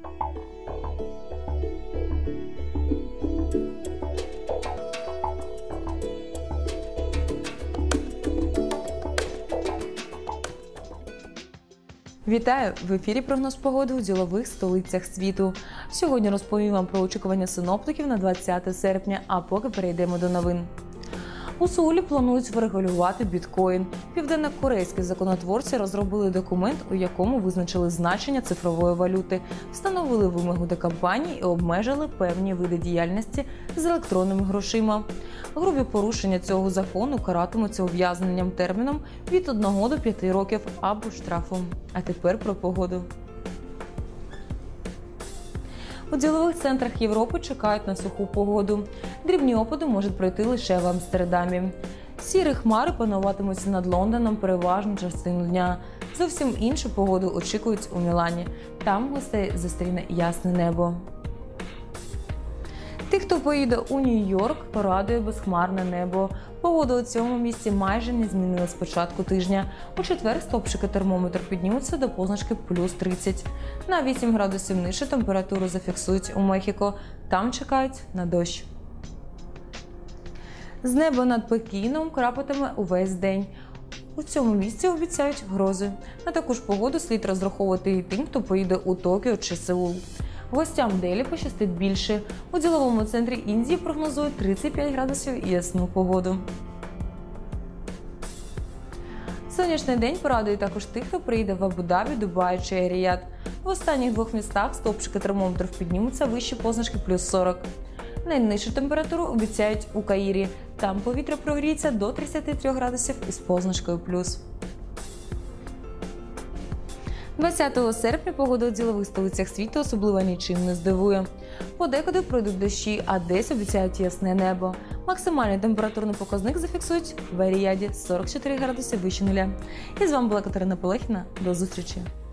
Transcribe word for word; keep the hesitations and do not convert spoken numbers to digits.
Вітаю! В ефірі прогноз погоди у ділових столицях світу. Сьогодні розповім вам про очікування синоптиків на двадцяте серпня, а поки перейдемо до новин. У Сеулі планують врегулювати біткоін. Південно-корейські законотворці розробили документ, у якому визначили значення цифрової валюти, встановили вимогу до компаній і обмежили певні види діяльності з електронними грошима. Грубі порушення цього закону каратимуться ув'язненням терміном від одного до п'яти років або штрафом. А тепер про погоду. У ділових центрах Європи чекають на суху погоду. Дрібні опади можуть пройти лише в Амстердамі. Сірі хмари пануватимуть над Лондоном переважну частину дня. Зовсім іншу погоду очікують у Мілані. Там гостей зустріне ясне небо. Тих, хто поїде у Нью-Йорк, порадує безхмарне небо. Погода у цьому місці майже не змінилась з початку тижня. У четвер стопчики термометру піднімуться до позначки плюс тридцять. На вісім градусів нижче температуру зафіксують у Мехіко. Там чекають на дощ. З неба над Пекіном крапатиме увесь день. У цьому місці обіцяють грози. На таку ж погоду слід розраховувати і тим, хто поїде у Токіо чи Сеул. Гостям Делі пощастить більше. У діловому центрі Індії прогнозують тридцять п'ять градусів і ясну погоду. Сонячний день порадує також тих, хто приїде в Абу-Дабі, Дубай чи Ріяд. В останніх двох містах стовпчики термометрів піднімуться вище позначки плюс сорок. Найнижчу температуру обіцяють у Каїрі. Там повітря прогріється до тридцяти трьох градусів із позначкою плюс. двадцятого серпня погода у ділових столицях світу особливо нічим не здивує. Подекуди пройдуть дощі, а десь обіцяють ясне небо. Максимальний температурний показник зафіксують в Ріяді – сорок чотири градуси вище нуля. І з вами була Катерина Полехіна. До зустрічі!